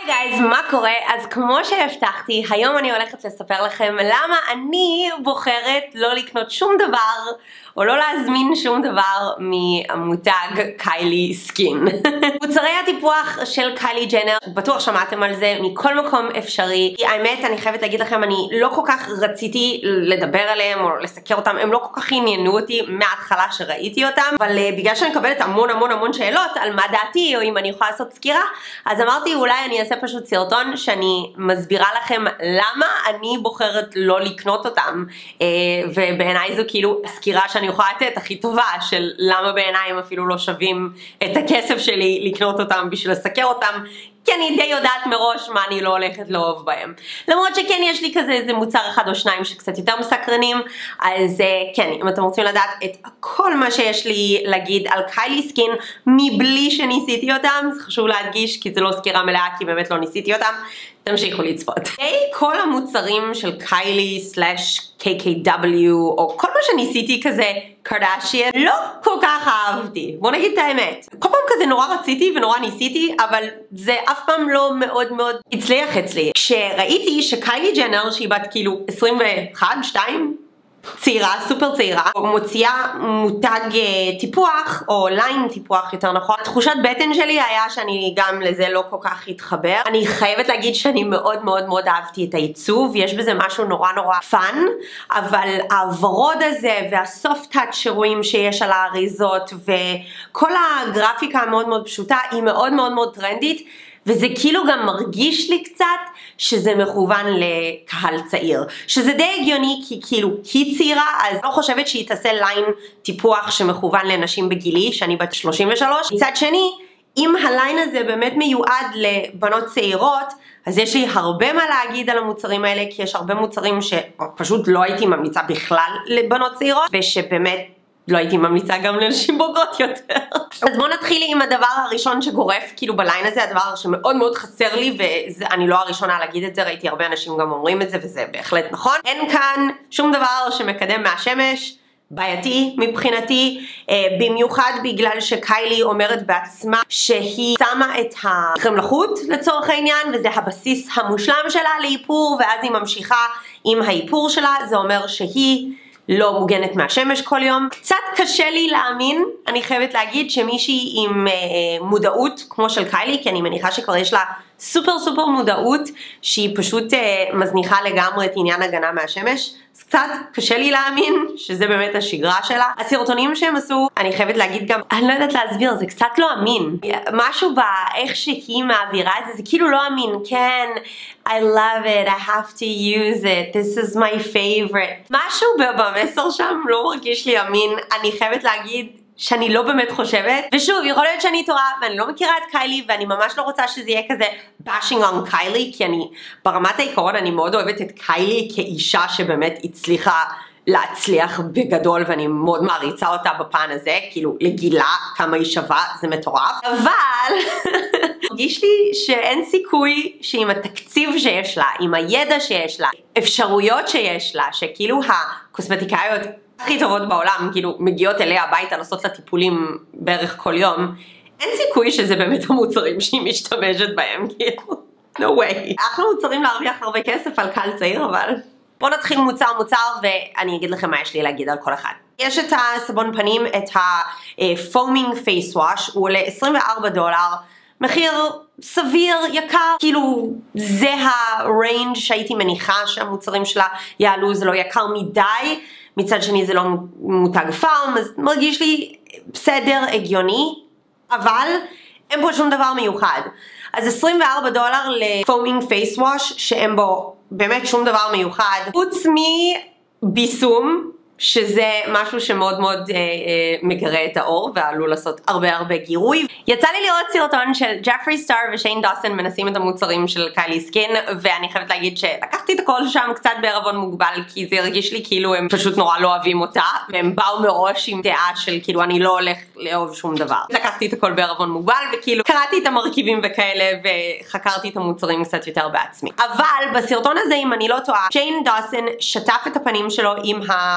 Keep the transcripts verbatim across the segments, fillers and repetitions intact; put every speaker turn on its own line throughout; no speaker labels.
היי גייז, מה קורה? אז כמו שהבטחתי, היום אני הולכת לספר לכם למה אני בוחרת לא לקנות שום דבר או לא להזמין שום דבר מהמותג קיילי סקין. מוצרי הטיפוח של קיילי ג'נר, בטוח שמעתם על זה מכל מקום אפשרי. האמת, אני חייבת להגיד לכם, אני לא כל כך רציתי לדבר עליהם או לסקר אותם, הם לא כל כך עניינו אותי מההתחלה שראיתי אותם, אבל uh, בגלל שאני מקבלת המון המון המון שאלות על מה דעתי או אם אני יכולה לעשות סקירה, אז אמרתי אולי אני אעשה פשוט סרטון שאני מסבירה לכם למה אני בוחרת לא לקנות אותם, uh, ובעיניי זו כאילו הסקירה שאני יכולה לתת הכי טובה של למה בעיניי הם אפילו לא שווים את הכסף שלי לקנות אותם בשביל לסקר אותם, כי אני די יודעת מראש מה אני לא הולכת לאהוב בהם. למרות שכן יש לי כזה איזה מוצר אחד או שניים שקצת יותר מסקרנים, אז כן, אם אתם רוצים לדעת את כל מה שיש לי להגיד על קיילי סקין מבלי שניסיתי אותם, זה חשוב להדגיש כי זה לא סקירה מלאה כי באמת לא ניסיתי אותם, תמשיכו לצפות. היי, כל המוצרים של קיילי סלאש קיי קיי דאבליו או כל מה שניסיתי כזה קרדשיאן לא כל כך אהבתי, בוא נגיד את האמת. כל פעם כזה נורא רציתי ונורא ניסיתי, אבל זה אף פעם לא מאוד מאוד הצליח אצלי. כשראיתי שקיילי ג'נר שהיא בת כאילו עשרים ואחת שתיים צעירה, סופר צעירה, מוציאה מותג טיפוח, או ליין טיפוח יותר נכון, תחושת בטן שלי היה שאני גם לזה לא כל כך התחבר. אני חייבת להגיד שאני מאוד מאוד מאוד אהבתי את העיצוב, יש בזה משהו נורא נורא פאן, אבל הוורוד הזה והסופט טאץ' שרואים שיש על האריזות, וכל הגרפיקה המאוד מאוד פשוטה, היא מאוד מאוד מאוד טרנדית, וזה כאילו גם מרגיש לי קצת שזה מכוון לקהל צעיר, שזה די הגיוני כי כאילו היא צעירה, אז לא חושבת שהיא תעשה ליין טיפוח שמכוון לנשים בגילי, שאני בת שלושים ושלוש. מצד שני, אם הליין הזה באמת מיועד לבנות צעירות, אז יש לי הרבה מה להגיד על המוצרים האלה, כי יש הרבה מוצרים שפשוט לא הייתי ממליצה בכלל לבנות צעירות, ושבאמת לא הייתי ממליצה גם לנשים בוגרות יותר. אז בואו נתחיל עם הדבר הראשון שגורף כאילו בליין הזה, הדבר שמאוד מאוד חסר לי, ואני לא הראשונה להגיד את זה, ראיתי הרבה אנשים גם אומרים את זה, וזה בהחלט נכון. אין כאן שום דבר שמקדם מהשמש, בעייתי מבחינתי, במיוחד בגלל שקיילי אומרת בעצמה שהיא שמה את החמלכות לצורך העניין, וזה הבסיס המושלם שלה לאיפור, ואז היא ממשיכה עם האיפור שלה, זה אומר שהיא לא מוגנת מהשמש כל יום. קצת קשה לי להאמין, אני חייבת להגיד, שמישהי עם אה, מודעות כמו של קיילי, כי אני מניחה שכבר יש לה סופר סופר מודעות, שהיא פשוט אה, מזניחה לגמרי את עניין הגנה מהשמש, אז קצת קשה לי להאמין שזה באמת השגרה שלה. הסרטונים שהם עשו, אני חייבת להגיד גם, אני לא יודעת להסביר, זה קצת לא אמין. משהו באיך שהיא מעבירה את זה, זה כאילו לא אמין. כן, I love it, I have to use it, this is my favorite. משהו במסר שם לא מרגיש לי אמין, אני חייבת להגיד שאני לא באמת חושבת, ושוב, יכול להיות שאני טועה, ואני לא מכירה את קיילי, ואני ממש לא רוצה שזה יהיה כזה bashing on קיילי, כי אני, ברמת העיקרון, אני מאוד אוהבת את קיילי כאישה שבאמת הצליחה להצליח בגדול, ואני מאוד מעריצה אותה בפן הזה, כאילו לגילה כמה היא שווה, זה מטורף, אבל מרגיש לי שאין סיכוי שעם התקציב שיש לה, עם הידע שיש לה, אפשרויות שיש לה, שכאילו הקוסמטיקאיות הכי טובות בעולם, כאילו מגיעות אליה הביתה לעשות לה טיפולים בערך כל יום, אין סיכוי שזה באמת המוצרים שהיא משתמשת בהם, כאילו, no way. אחלה מוצרים להרוויח הרבה כסף על קהל צעיר, אבל בואו נתחיל מוצר מוצר ואני אגיד לכם מה יש לי להגיד על כל אחד. יש את הסבון פנים, את ה-Foaming Face Wash, הוא עולה עשרים וארבעה דולר, מחיר סביר, יקר, כאילו זה הריינג' שהייתי מניחה שהמוצרים שלה יעלו, זה לא יקר מדי, מצד שני זה לא מותג פארם, אז מרגיש לי בסדר, הגיוני, אבל אין פה שום דבר מיוחד. אז עשרים וארבעה דולר ל-Foaming Face Wash, שאין בו באמת שום דבר מיוחד, חוץ מביסום, שזה משהו שמאוד מאוד אה, אה, מגרה את האור ועלול לעשות הרבה הרבה גירוי. יצא לי לראות סרטון של ג'פרי סטאר ושיין דוסן מנסים את המוצרים של קיילי סקין, ואני חייבת להגיד שלקחתי את הכל שם קצת בערבון מוגבל, כי זה הרגיש לי כאילו הם פשוט נורא לא אוהבים אותה, והם באו מראש עם דעה של כאילו אני לא הולך לאהוב שום דבר. לקחתי את הכל בערבון מוגבל, וכאילו קראתי את המרכיבים וכאלה וחקרתי את המוצרים קצת יותר בעצמי. אבל בסרטון הזה, אם אני לא טועה, שיין דוסן שטף את הפנים שלו עם ה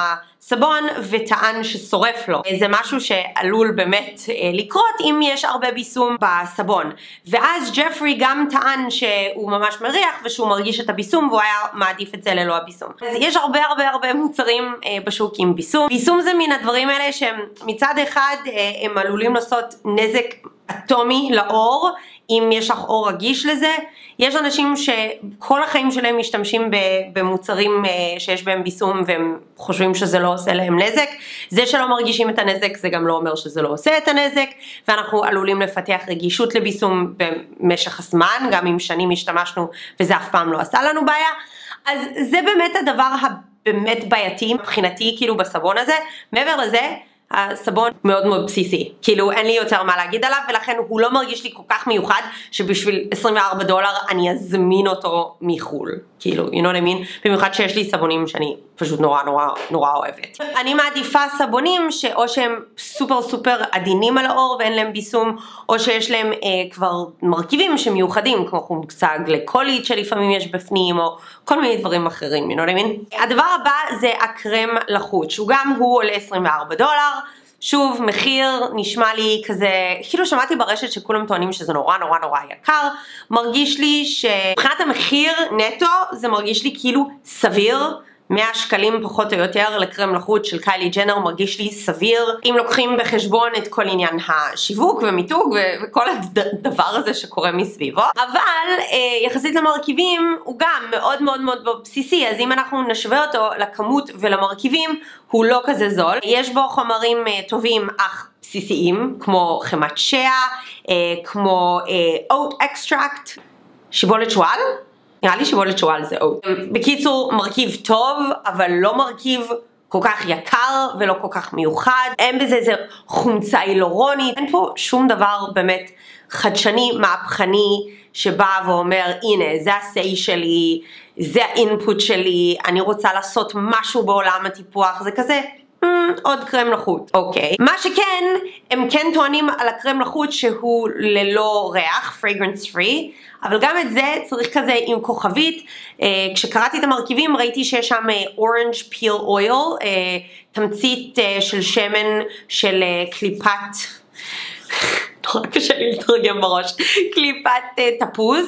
סבון וטען ששורף לו. זה משהו שעלול באמת לקרות אם יש הרבה ביסום בסבון. ואז ג'פרי גם טען שהוא ממש מריח ושהוא מרגיש את הביסום והוא היה מעדיף את זה ללא הביסום. אז יש הרבה הרבה הרבה מוצרים בשוק עם ביסום. ביסום זה מן הדברים האלה שהם מצד אחד הם עלולים לעשות נזק אטומי לאור, אם יש לך אור רגיש לזה. יש אנשים שכל החיים שלהם משתמשים במוצרים שיש בהם ביסום והם חושבים שזה לא עושה להם נזק. זה שלא מרגישים את הנזק זה גם לא אומר שזה לא עושה את הנזק, ואנחנו עלולים לפתח רגישות לביסום במשך הזמן, גם אם שנים השתמשנו וזה אף פעם לא עשה לנו בעיה. אז זה באמת הדבר הבאמת בעייתי מבחינתי כאילו בסבון הזה. מעבר לזה, הסבון מאוד מאוד בסיסי, כאילו אין לי יותר מה להגיד עליו, ולכן הוא לא מרגיש לי כל כך מיוחד שבשביל עשרים וארבעה דולר אני אזמין אותו מחול, כאילו, you know what I mean? במיוחד שיש לי סבונים שאני פשוט נורא נורא נורא אוהבת. אני מעדיפה סבונים שאו שהם סופר סופר עדינים על האור ואין להם ביסום, או שיש להם אה, כבר מרכיבים שמיוחדים, כמו חומצה גליקולית שלפעמים יש בפנים, או כל מיני דברים אחרים, you know what I mean? הדבר הבא זה הקרם לחוט, שהוא גם הוא עולה עשרים וארבעה דולר, שוב, מחיר נשמע לי כזה, כאילו שמעתי ברשת שכולם טוענים שזה נורא נורא נורא יקר, מרגיש לי שמבחינת המחיר נטו זה מרגיש לי כאילו סביר, מאה שקלים פחות או יותר לקרם לחוט של קיילי ג'נר מרגיש לי סביר, אם לוקחים בחשבון את כל עניין השיווק ומיתוג וכל הדבר הזה שקורה מסביבו, אבל יחסית למרכיבים הוא גם מאוד מאוד מאוד בסיסי, אז אם אנחנו נשווה אותו לכמות ולמרכיבים הוא לא כזה זול, יש בו חומרים טובים אך בסיסיים כמו חמת שיה, כמו oat extract, שיבולת שועל, נראה לי שיבולת שועל זה עוד. בקיצור, מרכיב טוב, אבל לא מרכיב כל כך יקר ולא כל כך מיוחד. אין בזה איזה חומצה הילורונית. אין פה שום דבר באמת חדשני, מהפכני, שבא ואומר, הנה, זה ה-say שלי, זה האינפוט שלי, אני רוצה לעשות משהו בעולם הטיפוח, זה כזה. Mm, עוד קרם לחוט, אוקיי. מה שכן, הם כן טוענים על הקרם לחוט שהוא ללא ריח, fragrance free, אבל גם את זה צריך כזה עם כוכבית. אה, כשקראתי את המרכיבים ראיתי שיש שם אה, orange peel oil, אה, תמצית אה, של שמן של אה, קליפת, נורא קשה לי לתרגם בראש, קליפת אה, תפוז,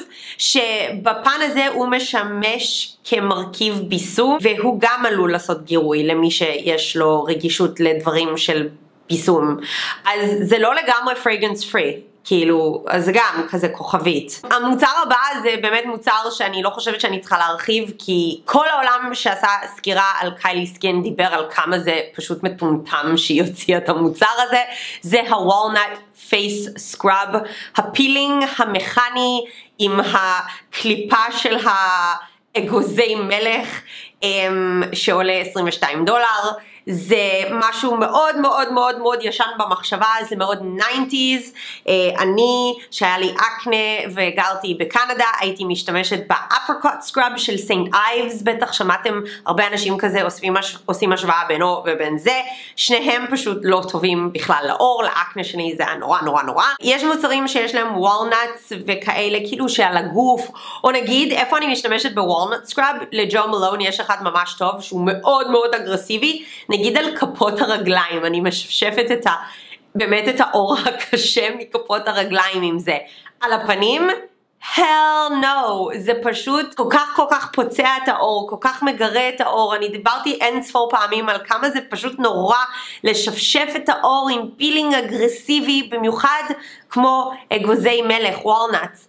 שבפן הזה הוא משמש כמרכיב ביסום, והוא גם עלול לעשות גירוי למי שיש לו רגישות לדברים של ביסום. אז זה לא לגמרי fragrance free. כאילו, אז זה גם כזה כוכבית. המוצר הבא זה באמת מוצר שאני לא חושבת שאני צריכה להרחיב, כי כל העולם שעשה סקירה על קיילי סקין דיבר על כמה זה פשוט מטומטם שהיא הוציאה את המוצר הזה. זה ה-Walnut Face Scrub, הפילינג המכני עם הקליפה של האגוזי מלך שעולה עשרים ושתיים דולר. זה משהו מאוד מאוד מאוד מאוד ישן במחשבה, זה מאוד ניינטיז. אני, שהיה לי אקנה וגרתי בקנדה, הייתי משתמשת באפרקוט סקרב של סיינט אייבס, בטח שמעתם הרבה אנשים כזה עושים, עושים השוואה בינו ובין זה, שניהם פשוט לא טובים בכלל לאור, לאקנה שלי זה היה נורא נורא נורא. יש מוצרים שיש להם וולנטס וכאלה כאילו שעל הגוף, או נגיד איפה אני משתמשת בוולנט סקרב, לג'ו מלון יש אחד ממש טוב שהוא מאוד מאוד אגרסיבי, נגיד על כפות הרגליים, אני משפשפת את ה, באמת את האור הקשה מכפות הרגליים עם זה. על הפנים, hell no, זה פשוט כל כך כל כך פוצע את האור, כל כך מגרה את האור. אני דיברתי אין ספור פעמים על כמה זה פשוט נורא לשפשף את האור עם פילינג אגרסיבי, במיוחד כמו אגוזי מלך, וולנטס,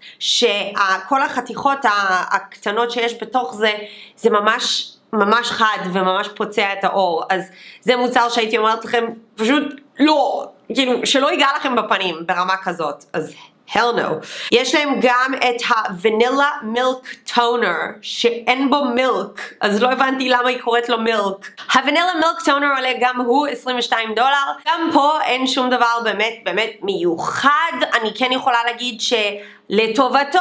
שכל החתיכות הקטנות שיש בתוך זה, זה ממש ממש חד וממש פוצע את האור. אז זה מוצר שהייתי אומרת לכם פשוט לא, כאילו שלא ייגע לכם בפנים ברמה כזאת, אז hell no. יש להם גם את הוונילה מילק טונר שאין בו מילק, אז לא הבנתי למה היא קוראת לו מילק. הוונילה מילק טונר עולה גם הוא עשרים ושתיים דולר, גם פה אין שום דבר באמת באמת מיוחד. אני כן יכולה להגיד שלטובתו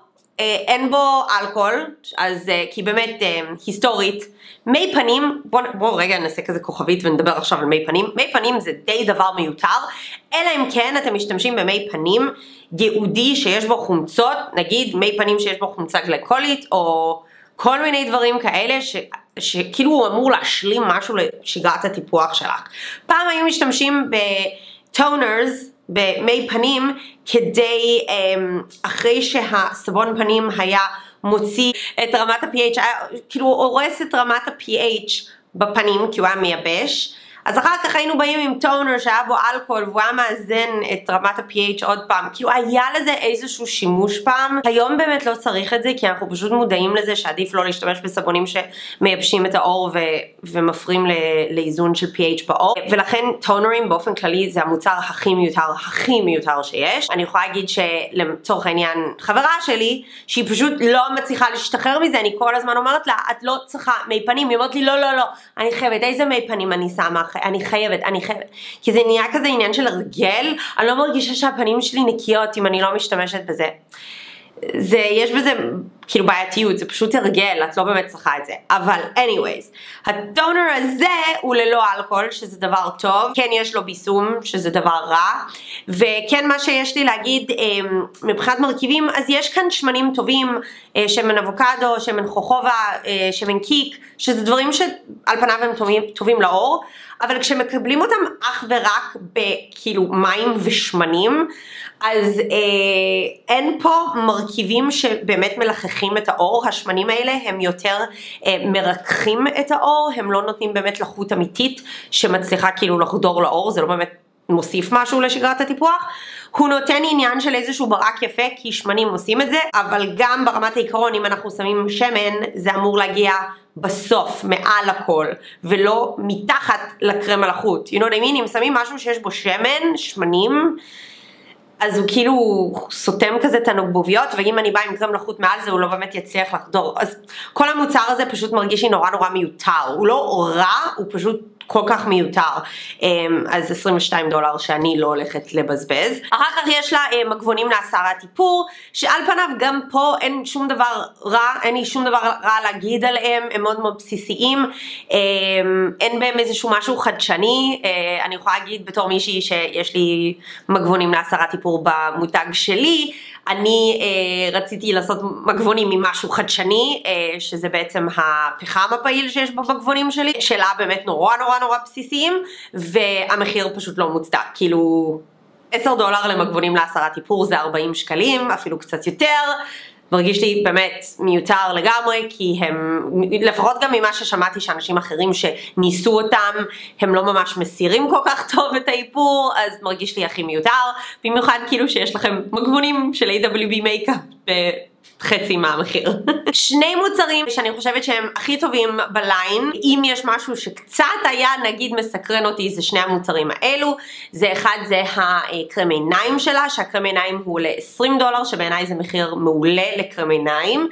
אין בו אלכוהול, אז כי באמת היסטורית, מי פנים, בואו בוא רגע נעשה כזה כוכבית ונדבר עכשיו על מי פנים. מי פנים זה די דבר מיותר, אלא אם כן אתם משתמשים במי פנים ייעודי שיש בו חומצות, נגיד מי פנים שיש בו חומצה גליקולית, או כל מיני דברים כאלה שכאילו הוא אמור להשלים משהו לשגרת הטיפוח שלך. פעם היו משתמשים בטונרס, במי פנים, כדי, אחרי שהסבון פנים היה מוציא את רמת ה-pH, כאילו הוא הורס את רמת ה-pH בפנים, כי הוא היה מייבש, אז אחר כך היינו באים עם טונר שהיה בו אלכוהול והוא היה מאזן את רמת ה-pH עוד פעם, כאילו היה לזה איזשהו שימוש פעם. היום באמת לא צריך את זה, כי אנחנו פשוט מודעים לזה שעדיף לא להשתמש בסבונים שמייבשים את העור ו- ומפרים לאיזון של pH בעור, ולכן טונרים באופן כללי זה המוצר הכי מיותר, הכי מיותר שיש. אני יכולה להגיד שלצורך העניין חברה שלי, שהיא פשוט לא מצליחה להשתחרר מזה, אני כל הזמן אומרת לה, את לא צריכה מי פנים, היא אומרת לי לא לא לא, אני חייבת, איזה מי פנים אני שמה? אני חייבת, אני חייבת, כי זה נהיה כזה עניין של הרגל, אני לא מרגישה שהפנים שלי נקיות אם אני לא משתמשת בזה. זה, יש בזה כאילו בעייתיות, זה פשוט הרגל, את לא באמת צריכה את זה. אבל anyways, הטונר הזה הוא ללא אלכוהול, שזה דבר טוב, כן יש לו ביסום, שזה דבר רע, וכן מה שיש לי להגיד, מבחינת מרכיבים, אז יש כאן שמנים טובים, שמן אבוקדו, שמן חוכובה, שמן קיק, שזה דברים שעל פניו הם טובים, טובים לאור, אבל כשמקבלים אותם אך ורק בכאילו מים ושמנים, אז אה, אין פה מרכיבים שבאמת מלחכים את האור. השמנים האלה הם יותר אה, מרככים את האור, הם לא נותנים באמת לחות אמיתית שמצליחה כאילו לחדור לאור, זה לא באמת מוסיף משהו לשגרת הטיפוח. הוא נותן עניין של איזשהו ברק יפה, כי שמנים עושים את זה, אבל גם ברמת העיקרון, אם אנחנו שמים שמן, זה אמור להגיע בסוף, מעל הכל, ולא מתחת לקרם מלאכות. You know what I mean? אם שמים משהו שיש בו שמן, שמנים, אז הוא כאילו סותם כזה תענוג בוביות, ואם אני באה עם קרם מלאכות מעל זה, הוא לא באמת יצליח לחדור. אז כל המוצר הזה פשוט מרגיש לי נורא נורא מיותר. הוא לא רע, הוא פשוט כל כך מיותר. אז עשרים ושתיים דולר שאני לא הולכת לבזבז. אחר כך יש לה מגבונים להסרת איפור, שעל פניו גם פה אין שום דבר רע, אין לי שום דבר רע להגיד עליהם, הם מאוד מאוד בסיסיים, אין בהם איזשהו משהו חדשני. אני יכולה להגיד בתור מישהי שיש לי מגבונים להסרת איפור במותג שלי, אני אה, רציתי לעשות מגבונים ממשהו חדשני, אה, שזה בעצם הפחם הפעיל שיש במגבונים שלי, שלה באמת נורא נורא נורא בסיסיים, והמחיר פשוט לא מוצדק, כאילו עשרה דולר למגבונים להסרת איפור זה ארבעים שקלים, אפילו קצת יותר, מרגיש לי באמת מיותר לגמרי, כי הם, לפחות גם ממה ששמעתי שאנשים אחרים שניסו אותם, הם לא ממש מסירים כל כך טוב את האיפור, אז מרגיש לי הכי מיותר, במיוחד כאילו שיש לכם מגבונים של איי דאבליו בי מייקאפ בחצי מהמחיר. שני מוצרים שאני חושבת שהם הכי טובים בליין, אם יש משהו שקצת היה נגיד מסקרן אותי, זה שני המוצרים האלו. זה אחד זה הקרם עיניים שלה, שהקרם עיניים הוא ל-עשרים דולר, שבעיניי זה מחיר מעולה לקרם עיניים.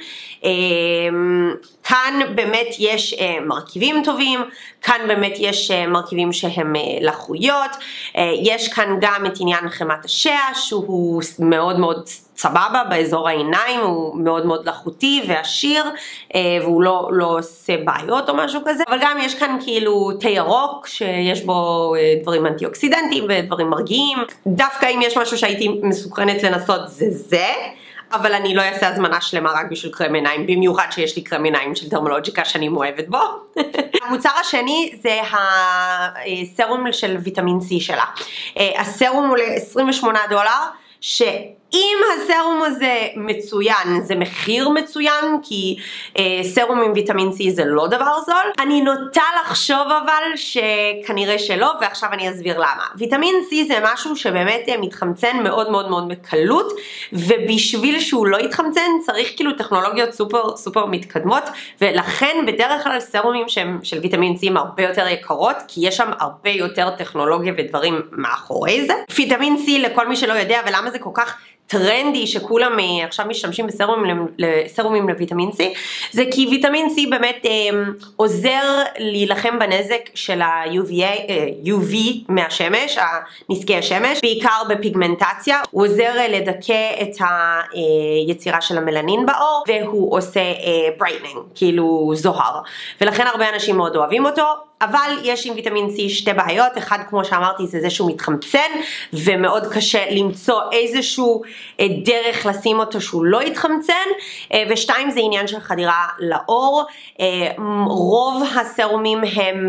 כאן באמת יש מרכיבים טובים, כאן באמת יש מרכיבים שהם לחויות, יש כאן גם את עניין חמת השע שהוא מאוד מאוד סבבה באזור העיניים, הוא מאוד מאוד לחותי ועשיר, והוא לא, לא עושה בעיות או משהו כזה, אבל גם יש כאן כאילו תה ירוק שיש בו דברים אנטי-אוקסידנטיים ודברים מרגיעים. דווקא אם יש משהו שהייתי מסוקרנת לנסות זה זה, אבל אני לא אעשה הזמנה שלמה רק בשביל קרם עיניים, במיוחד שיש לי קרם עיניים של דרמולוג'יקה שאני מאוהבת בו. המוצר השני זה הסרום של ויטמין C שלה. הסרום הוא ל-עשרים ושמונה דולר, שאם הסרום הזה מצוין, זה מחיר מצוין, כי אה, סרום עם ויטמין C זה לא דבר זול. אני נוטה לחשוב אבל שכנראה שלא, ועכשיו אני אסביר למה. ויטמין C זה משהו שבאמת מתחמצן מאוד מאוד מאוד בקלות, ובשביל שהוא לא יתחמצן צריך כאילו טכנולוגיות סופר סופר מתקדמות, ולכן בדרך כלל סרומים שהם של ויטמין C הם הרבה יותר יקרות, כי יש שם הרבה יותר טכנולוגיה ודברים מאחורי זה. ויטמין C לכל מי שלא יודע ולמה זה כל כך טרנדי שכולם עכשיו משתמשים בסרומים, בסרומים לויטמין C, זה כי ויטמין C באמת אה, עוזר להילחם בנזק של ה-יו וי מהשמש, נזקי השמש, בעיקר בפיגמנטציה. הוא עוזר לדכא את היצירה של המלנין בעור, והוא עושה ברייטנינג, כאילו זוהר, ולכן הרבה אנשים מאוד אוהבים אותו. אבל יש עם ויטמין C שתי בעיות, אחד כמו שאמרתי זה זה שהוא מתחמצן, ומאוד קשה למצוא איזשהו דרך לשים אותו שהוא לא יתחמצן, ושתיים זה עניין של חדירה לאור, רוב הסרומים הם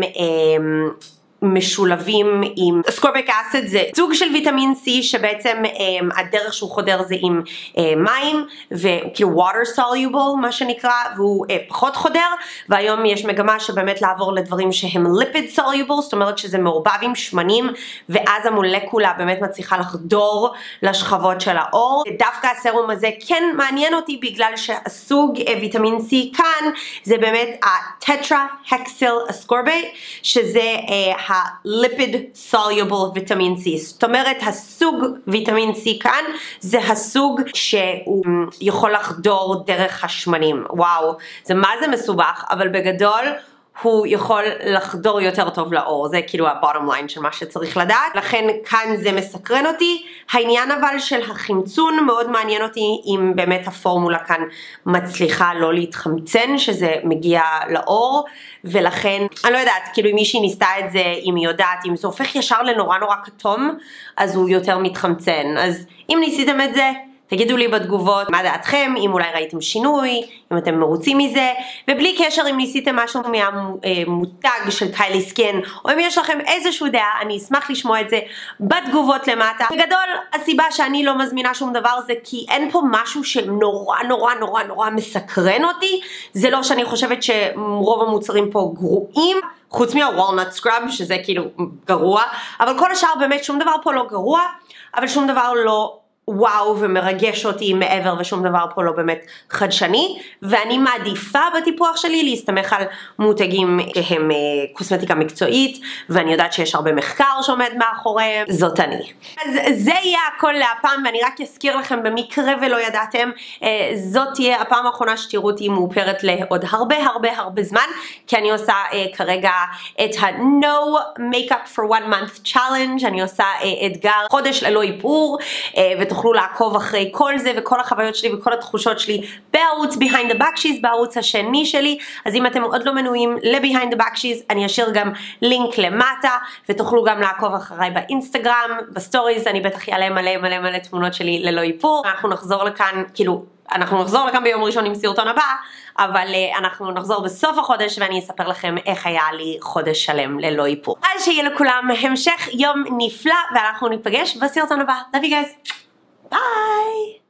משולבים עם אסקורביק אסיד, זה סוג של ויטמין C שבעצם um, הדרך שהוא חודר זה עם uh, מים וכאילו water soluble מה שנקרא, והוא uh, פחות חודר, והיום יש מגמה שבאמת לעבור לדברים שהם lipid soluble, זאת אומרת שזה מעורבב עם שמנים, ואז המולקולה באמת מצליחה לחדור לשכבות של האור. דווקא הסרום הזה כן מעניין אותי בגלל שהסוג uh, ויטמין C כאן זה באמת הטטרה-הקסיל אסקורבייט, שזה uh, ה-lipid soluble ויטמין C. זאת אומרת, הסוג ויטמין C כאן זה הסוג שהוא יכול לחדור דרך השמנים. וואו, זה מה זה מסובך, אבל בגדול הוא יכול לחדור יותר טוב לאור, זה כאילו ה-bottom line של מה שצריך לדעת, לכן כאן זה מסקרן אותי. העניין אבל של החמצון מאוד מעניין אותי, אם באמת הפורמולה כאן מצליחה לא להתחמצן, שזה מגיע לאור, ולכן, אני לא יודעת, כאילו אם מישהי ניסתה את זה, אם היא יודעת, אם זה הופך ישר לנורא נורא כתום, אז הוא יותר מתחמצן. אז אם ניסיתם את זה, תגידו לי בתגובות מה דעתכם, אם אולי ראיתם שינוי, אם אתם מרוצים מזה, ובלי קשר אם ניסיתם משהו מהמותג של קיילי סקין, או אם יש לכם איזשהו דעה, אני אשמח לשמוע את זה בתגובות למטה. בגדול, הסיבה שאני לא מזמינה שום דבר זה כי אין פה משהו שנורא נורא נורא נורא מסקרן אותי, זה לא שאני חושבת שרוב המוצרים פה גרועים, חוץ מה-walnut scrub שזה כאילו גרוע, אבל כל השאר באמת שום דבר פה לא גרוע, אבל שום דבר לא וואו ומרגש אותי מעבר, ושום דבר פה לא באמת חדשני, ואני מעדיפה בטיפוח שלי להסתמך על מותגים שהם קוסמטיקה מקצועית, ואני יודעת שיש הרבה מחקר שעומד מאחוריהם, זאת אני. אז זה יהיה הכל להפעם, ואני רק אזכיר לכם במקרה ולא ידעתם, זאת תהיה הפעם האחרונה שתראו אותי מאופרת לעוד הרבה הרבה הרבה זמן, כי אני עושה כרגע את ה-No Makeup for One Month Challenge, אני עושה אתגר חודש ללא איפור, ותוכלו לעקוב אחרי כל זה וכל החוויות שלי וכל התחושות שלי בערוץ Behind the Backshees, בערוץ השני שלי. אז אם אתם עוד לא מנויים ל-Behind the Backshees, אני אשאיר גם לינק למטה, ותוכלו גם לעקוב אחריי באינסטגרם, בסטוריז, אני בטח יעלה מלא מלא מלא תמונות שלי ללא איפור. אנחנו נחזור לכאן, כאילו, אנחנו נחזור לכאן ביום ראשון עם סרטון הבא, אבל uh, אנחנו נחזור בסוף החודש ואני אספר לכם איך היה לי חודש שלם ללא איפור. אז שיהיה לכולם המשך יום נפלא, ואנחנו ניפגש בסרטון הבא. Love you guys. Bye!